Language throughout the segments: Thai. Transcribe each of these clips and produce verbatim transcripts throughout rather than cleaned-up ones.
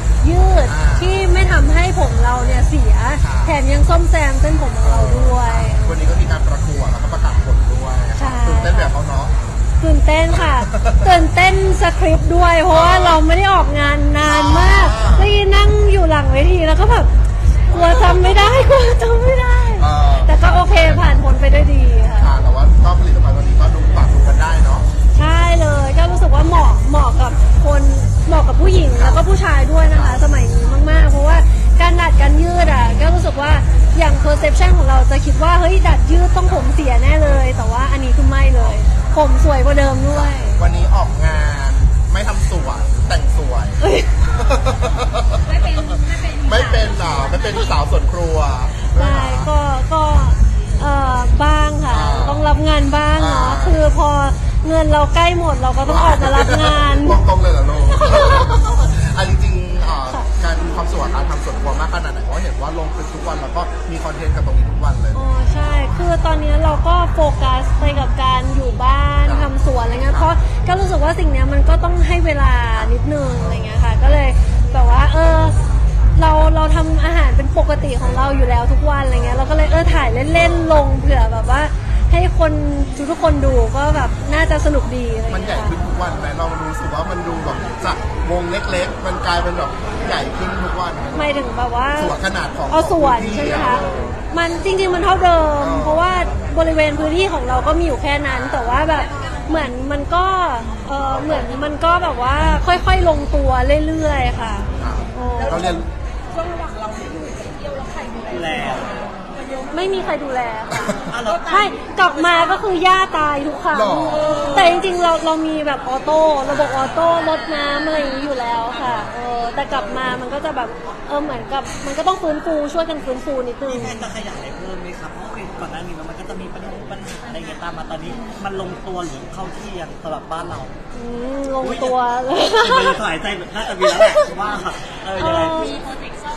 ยืดที่ไม่ทำให้ผมเราเนี่ยเสียแถมยังซ่อมแซมเส้นผมของเราด้วยวันนี้ก็มีการประกวดแล้วก็ประกาศผลด้วยตื่นเต้นแบบเขาเนาะตื่นเต้นค่ะตื่นเต้นสคริปต์ด้วยเพราะว่าเราไม่ได้ออกงานนานมากก็นั่งอยู่หลังเวทีแล้วก็แบบกลัวจำไม่ได้กลัวจำไม่ได้แต่ก็โอเคผ่านผลไปได้ดีค่ะแต่ว่าก็ผลิตภัณฑ์วันนี้ก็ดูปรับดูกันได้เนาะใช่เลยก็รู้สึกว่าเหมาะเหมาะกับคนเหมาะกับผู้หญิงแล้วก็ผู้ชายด้วยนะคะสมัยนี้มากๆเพราะว่าการดัดการยืดอ่ะก็รู้สึกว่าอย่าง perception ของเราจะคิดว่าเฮ้ยดัดยืดต้องผมเสียแน่เลยแต่ว่าอันนี้คือไม่เลยผมสวยกว่าเดิมด้วยวันนี้ออกงานไม่ทำสวยแต่งสวยไม่เป็นไม่เป็นหรอไม่เป็นสาวส่วนครัวใช่ก็ก็เอ่อบ้างค่ะต้องรับงานบ้างเนาะคือพอเงินเราใกล้หมดเราก็ต้องออกมารับงานตรงเลยเหรอลูกอันจริงๆการความสวยการทำส่วนครัวมากขนาดไหนเพราะเห็นว่าลงคลิปทุกวันแล้วก็มีคอนเทนต์กับตรงนี้ทุกวันเลยอ๋อใช่คือตอนนี้เราก็โฟกัสไปกับการอยู่บ้านทำสวนอะไรเงี้ยเพราะก็รู้สึกว่าสิ่งนี้มันก็ต้องให้เวลานิดนึงอะไรเงี้ยค่ะก็เลยแบบว่าเออเราเราทำอาหารเป็นปกติของเราอยู่แล้วทุกวันอะไรเงี้ยเราก็เลยเออถ่ายเล่นๆลงเผื่อแบบว่าให้คนทุกคนดูก็แบบน่าจะสนุกดีอะไรเงี้ยมันใหญ่ขึ้นทุกวันไหมเรารู้สึกว่ามันดูแบบจากวงเล็กๆมันกลายเป็นแบบใหญ่ขึ้นทุกวันไม่ถึงแบบว่าส่วนขนาดของเอาส่วนใช่ไหมคะมันจริงๆมันเท่าเดิมเพราะว่าบริเวณพื้นที่ของเราก็มีอยู่แค่นั้นแต่ว่าแบบเหมือนมันก็เออเหมือนมันก็แบบว่าค่อยๆลงตัวเรื่อยๆค่ะเราเรียนช่วงระหว่างเราที่อยู่เที่ยวแล้วใครดูแลไม่มีใครดูแลค่ะใช่กลับมาก็คือย่าตายทุกครั้งแต่จริงๆเราเรามีแบบออโต้ระบบออโต้รดน้ำอะไรอย่างนี้อยู่แล้วค่ะเออแต่กลับมามันก็จะแบบเออเหมือนกับมันก็ต้องฟื้นฟูช่วยกันฟื้นฟูนิดนึงมีแผนจะขยายเพิ่มไหมครับเพราะก่อนหน้านี้มันก็จะมีปัญหาปัญหาอะไรเงี้ยตามมาตอนนี้มันลงตัวหรือเข้าที่ยังสำหรับบ้านเราอืมลงตัวเลยมันถอยใจน่าจะมีแล้วแหละว่าเออยังไงมีโปรเจกต์ซ่อม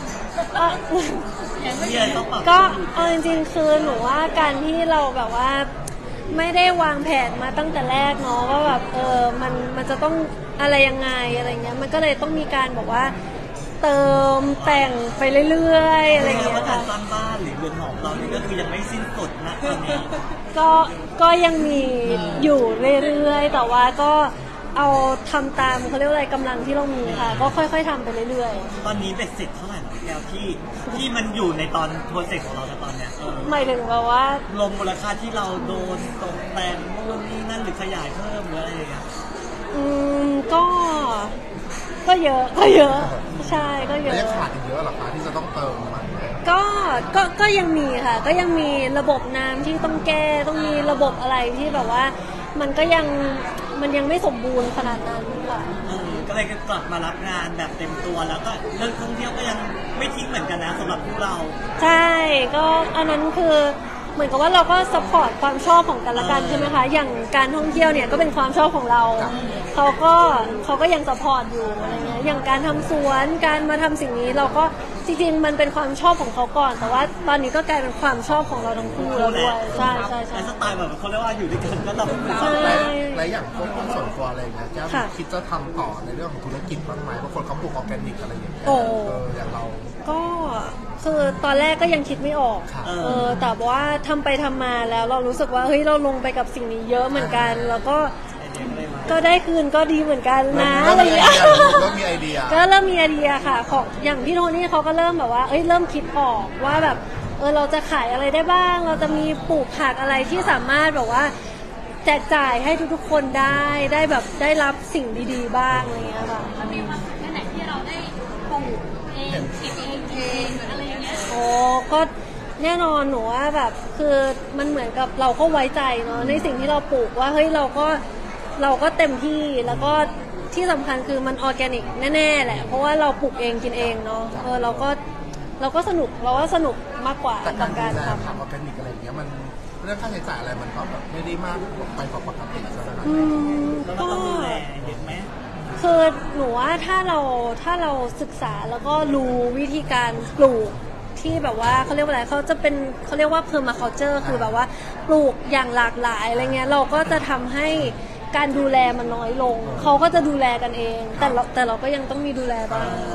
ก็เอาจริงๆคือหนูว่าการที่เราแบบว่าไม่ได้วางแผนมาตั้งแต่แรกเนาะว่าแบบเออมันมันจะต้องอะไรยังไงอะไรเงี้ยมันก็เลยต้องมีการบอกว่าเติมแต่งไปเรื่อยๆอะไรเงี้ยค่ะสร้างบ้านหรือเรือนหอเรานี่ก็คือยังไม่สิ้นสุดนะตอนนี้ก็ก็ยังมีอยู่เรื่อยๆแต่ว่าก็เอาทำตามเขาเรียกว่าอะไรกำลังที่เรามีค่ะก็ค่อยๆทำไปเรื่อยๆตอนนี้เบ็ดเสร็จเท่าไหร่น้องแก้วที่ที่มันอยู่ในตอนโปรเจกต์ของเราตอนเนี้ยหมายถึงแบบว่ารวมมูลค่าที่เราโดนตกแต่งนู่นนี่นั่นหรือขยายเพิ่มหรืออะไรอย่างเงี้ยอืมก็ก็เยอะก็เยอะใช่ก็เยอะยังขาดอีกเยอะหรอคะที่จะต้องเติมมาก็ก็ก็ยังมีค่ะก็ยังมีระบบน้ำที่ต้องแก้ต้องมีระบบอะไรที่แบบว่ามันก็ยังมันยังไม่สมบูรณ์ขนาดนั้นค่ะก็เลยกลับมารับงานแบบเต็มตัวแล้วก็เรื่องท่องเที่ยวก็ยังไม่ทิ้งเหมือนกันนะสำหรับพวกเราใช่ก็อันนั้นคือเหมือนกับว่าเราก็ซัพพอร์ตความชอบของกันและกันใช่ไหมคะอย่างการท่องเที่ยวเนี่ยก็เป็นความชอบของเราเขาก็เขาก็ยังซัพพอร์ตอยู่อะไรเงี้ยอย่างการทำสวนการมาทำสิ่งนี้เราก็จริงๆมันเป็นความชอบของเขาก่อนแต่ว่าตอนนี้ก็กลายเป็นความชอบของเราทั้งคู่แล้วด้วยใช่ใช่ใช่สไตล์แบบเขาเรียกว่าอยู่ด้วยกันก็ต้องใช่และอย่างพวกส่วนตัวอะไรอย่างเงี้ยแก้วคิดจะทำต่อในเรื่องของธุรกิจบ้างไหมบางคนเขาปลูกออร์แกนิกอะไรอย่างเงี้ยเอออย่างเราก็คือตอนแรกก็ยังคิดไม่ออกเออแต่ว่าทำไปทำมาแล้วเรารู้สึกว่าเฮ้ยเราลงไปกับสิ่งนี้เยอะเหมือนกันแล้วก็ก็ได้คืนก็ดีเหมือนกันนะอะไรอย่างเงี้ยเริ่มมีไอเดียก็เริ่มมีไอเดียค่ะของอย่างพี่โทนี่เขาก็เริ่มแบบว่าเอ้ยเริ่มคิดออกว่าแบบเออเราจะขายอะไรได้บ้างเราจะมีปลูกผักอะไรที่สามารถแบบว่าแจกจ่ายให้ทุกๆคนได้ได้แบบได้รับสิ่งดีๆบ้างอะไรเงี้ยค่ะมันมีความสุขแค่ไหนที่เราได้ปลูกเองเก็บเองเองหรืออะไรอย่างเงี้ยโอ้ก็แน่นอนหนูว่าแบบคือมันเหมือนกับเราก็ไว้ใจเนาะในสิ่งที่เราปลูกว่าเฮ้ยเราก็เราก็เต็มที่แล้วก็ที่สำคัญคือมันออร์แกนิกแน่ๆแหละเพราะว่าเราปลูกเองกินเองเนาะเออเราก็เราก็สนุกเราก็สนุกมากกว่ากับการทำออร์แกนิกอะไรอย่างเงี้ยมันเรื่องค่าใช้จ่ายอะไรมันก็แบบไม่ได้มากไปกว่าปกติใช่ไหมอืมก็เห็นไหมคือหนูว่าถ้าเราถ้าเราศึกษาแล้วก็รู้วิธีการปลูกที่แบบว่าเขาเรียกว่าอะไรเขาจะเป็นเขาเรียกว่า permaculture คือแบบว่าปลูกอย่างหลากหลายอะไรเงี้ยเราก็จะทำให้การดูแลมันน้อยลงเขาก็จะดูแลกันเองแต่เราแต่เราก็ยังต้องมีดูแลบ้าง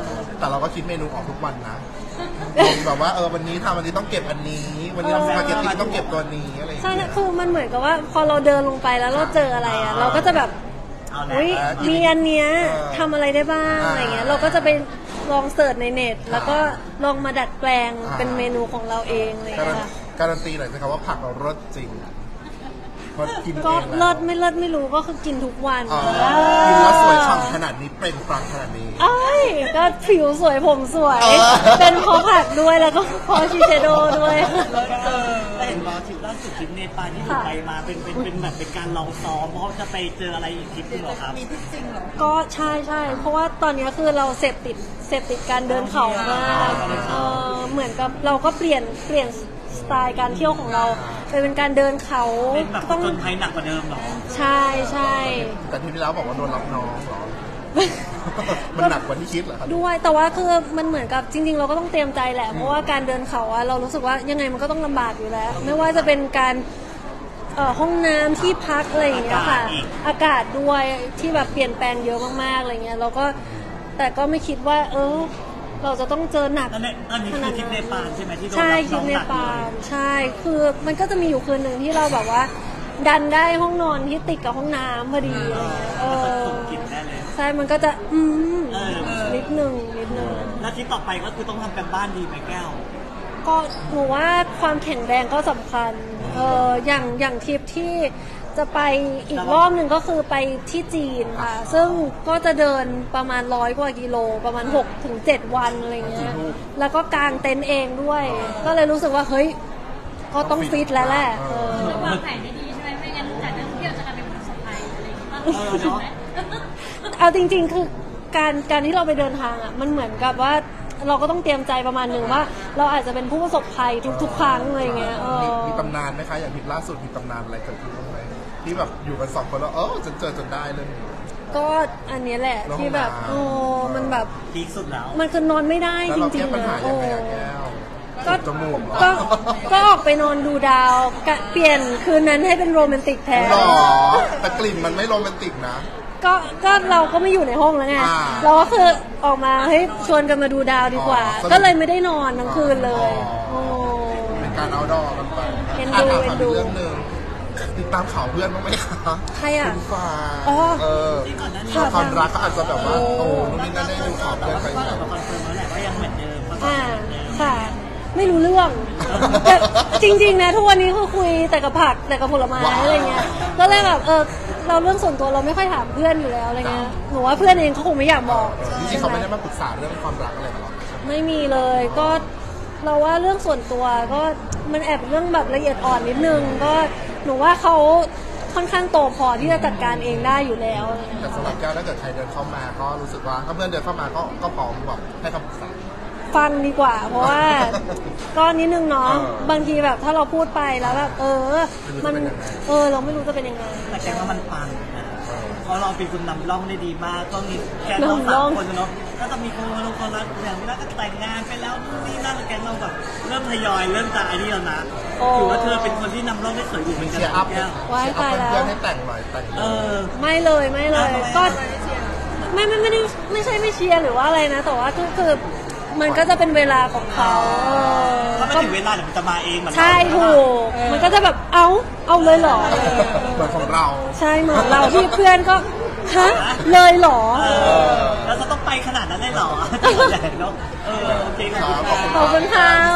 แต่เราก็คิดเมนูออกทุกวันนะแบบว่าเออวันนี้ทำวันนี้ต้องเก็บอันนี้ วันนี้ทำสปาเกตตี้ต้องเก็บตัวนี้อะไรอย่างใช่เงี้ยคือมันเหมือนกับว่าพอเราเดินลงไปแล้วเราเจออะไรอ่ะเราก็จะแบบเอาแหละอุ้ยมีอันเนี้ยทำอะไรได้บ้างอะไรเงี้ยเราก็จะไปลองเสิร์ชในเน็ต แล้วก็ลองมาดัดแปลงเป็นเมนูของเราเองอะไรการัเงี้นยการันตีหน่อยสิครับว่าผักเรารสจริงเพราะกินเองก็แล้วเลิศไม่เลิศไม่รู้ก็คือกินทุกวันอ๋อกินแล้วสวยฉ่ำขนาดนี้เปล่งปลั่งขนาดนี้เอ้ยก็ผิวสวยผมสวยเออเป็นเพราะผักด้วยแล้วก็เพราะชิเชโดด้วยแต่เห็นว่าทริปล่าสุดทริปเนปาลที่อยู่ไปมาเป็นเป็นเป็นแบบเป็นการลองซ้อมเพราะจะไปเจออะไรอีกทริปนึงเหรอครับก็ใช่ใช่เพราะว่าตอนนี้คือเราเสพติดเสพติดการเดินเขามากเออเหมือนกับเราก็เปลี่ยนเปลี่ยนสไตล์การเที่ยวของเราไปเป็นการเดินเขาเป็นแบบต้องจนภัยหนักกว่าเดิมเหรอใช่ใช่แต่ที่แล้วบอกว่าโดนรับน้องเหรอ มันหนักกว่าที่คิดเหรอครับด้วยแต่ว่าคือมันเหมือนกับจริง ๆ เราก็ต้องเตรียมใจแหละเพราะว่าการเดินเขาอะเรารู้สึกว่ายังไงมันก็ต้องลำบากอยู่แล้ว ไม่ว่าจะเป็นการเอ่อห้องน้ำที่พักอะไรอย่างเงี้ยค่ะ อากาศด้วยที่แบบเปลี่ยนแปลงเยอะมากๆอะไรเงี้ยเราก็แต่ก็ไม่คิดว่า เออ เราจะต้องเจอหนักอันนี้อันนี้คือทริปเนปาลใช่ไหมที่โดนใช่รับทริน้ปองเนหนักปาเลลยใช่คือมันก็จะมีอยู่คืนหนึ่งที่เราแบบว่า ดันได้ห้องนอนที่ติดกับห้องน้ำพอดีอะไรเงี้ยเอมันอส่งกลิ่นได้เลยใช่มันก็จะอืมเออนิดนึงนิดนึงแล้วทริปต่อไปก็คือต้องทำกันบ้านดีไหมแก้วก็หนูว่าความแข็งแรงก็สำคัญ เอออย่างอย่างทริปที่จะไปอีกรอบหนึ่งก็คือไปที่จีนค่ะ ซึ่งก็จะเดินประมาณร้อยกว่ากิโลประมาณหกถึงเจ็ดวันอะไรเงี้ย แล้วก็กางเต็นท์เองด้วย ก็เลยรู้สึกว่าเฮ้ย ก็ต้องฟิตแล้วแหละเออต้องวางแผนให้ดีใช่ไหมไม่งั้นจากนักท่องเที่ยวจะกลายเป็นผู้ประสบภัยอะไรอย่างเงี้ยเออเนอะเอาจริงๆ คือการการที่เราไปเดินทางอ่ะมันเหมือนกับว่าเราก็ต้องเตรียมใจประมาณหนึ่งว่า เราอาจจะเป็นผู้ประสบภัยทุกๆ ครั้งอะไรเงี้ยเอมีอมีตำนานไหมคะอย่างทริปล่าสุดมีตำนานอะไรเกิดขึ้นบ้างไหมที่แบบอยู่กันสองคนแล้วเออจนเจอจนได้เรื่องนี้ก็อันเนี้ยแหละแล้วที่แบบห้องน้ำโอ้มันแบบพีคสุดแล้วมันคือนอนไม่ได้แล้วจเราริแก้งปัญๆหานะยัโอ้งไงอะแก้วก็จมูกเหรอก็ก็ออกไปนอนดูดาวกะเปลี่ยนคืนนั้นให้เป็นโรแมนติกแทนหรอแต่กลิ่นมันไม่โรแมนติกนะก็ก็เราก็ไม่อยู่ในห้องแล้วไงอ่าเราก็คือออกมาเฮ้ยชวนกันมาดูดาวดีกว่าอ๋อก็เลยไม่ได้นอนทั้งคืนเลยอ๋อโอ้เป็นการเอาดอกันไปเอ็นอ่ะดูถามเอ็ถามนดูอีกเรื่องหนึ่งติดตามข่าวเพื่อนบ้างไหมคะใครอ่ะคุณฟ้าอ๋อเออที่ก่อนหน้านี้ค่ะความรักเขาอาจจะแบบว่าโอ้นู่นนี่นั่นได้ดูข่าวแต่เพื่อนว่าไปก็ไหนออกมาคอนเฟิร์มแล้วแหละว่ายังเหมือนเดิมก็อ่าเหมือนเดิมค่ะ ไม่รู้เรื่องแต่จริง ๆ นะทุกวันนี้คือคุยแต่กับผักแต่กับผลไม้อะไรเงี้ยก็เลยแบบเออเราเรื่องส่วนตัวเราไม่ค่อยถามเพื่อนอยู่แล้วอะไรเงี้ยหนูว่าเพื่อนเองเขาคงไม่อยากบอกจริงๆเขาไม่ได้มาปรึกษาเรื่องความรักอะไรกับเราไม่มีเลยก็เราว่าเรื่องส่วนตัวก็มันแอบเรื่องแบบละเอียดอ่อนนิดนึงก็หนูว่าเขาค่อนข้างโตพอที่จะจัดการเองได้อยู่แล้วอะไรเงี้ยแต่สำหรับแก้วถ้าเกิดใครเดินเข้ามาก็รู้สึกว่าถ้าเพื่อนเดินเข้ามาก็ก็พร้อมแบบให้คำปรึกษาฟังดีกว่า เพราะว่า ก็นิดนึงเนาะเออบางทีแบบถ้าเราพูดไปแล้วแบบเออไม่รู้จะมันเป็นยังไงเออเราไม่รู้จะเป็นยังไงแต่แกว่ามันปังนะเพราะเราเป็นคนนำร่องได้ดีมากก็มีแกเราสามคนเนาะก็จะมีคนลงคนรักอย่างนี้แล้วก็แต่งงานไปแล้วนู่นนี่นั่นแกเราแบบเริ่มทยอยเริ่มจากไอ้นี่แล้วนะโอ้ถือว่าเธอเป็นคนที่นำร่องได้สวยอยู่เหมือนกันเชียร์อัพแก้วไว้เชียร์อัพตายแล้วเพื่อนๆให้แต่งหน่อยแต่งหน่เออยอไม่เลยไม่เลยเอาทำไมก็ไม่ไม่ไม่ได้ไม่ใช่ไม่เชียร์หรือว่าอะไรนะ แต่ว่าก็คือมันก็จะเป็นเวลาของเขาเออถ้าไม่ก็ถึงเวลาเดี๋ยวมันจะมาเองเหมือนเราใช่ถูกมันก็จะแบบเอาเอาเลยเหรอเหมือนของเราใช่เหมือนเราที่เพื่อนก็ฮะเลยเหรอเออแล้วจะต้องไปขนาดนั้นเลยเหรอเออโอเคขอบคุณครับขอบคุณค่ะ